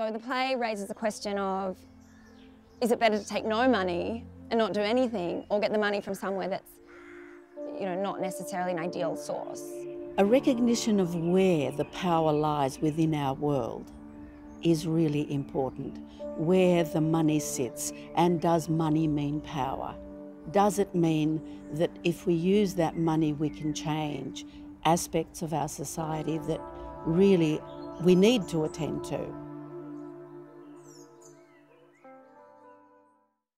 So the play raises the question of, is it better to take no money and not do anything, or get the money from somewhere that's, not necessarily an ideal source? A recognition of where the power lies within our world is really important. Where the money sits, and does money mean power? Does it mean that if we use that money we can change aspects of our society that really we need to attend to?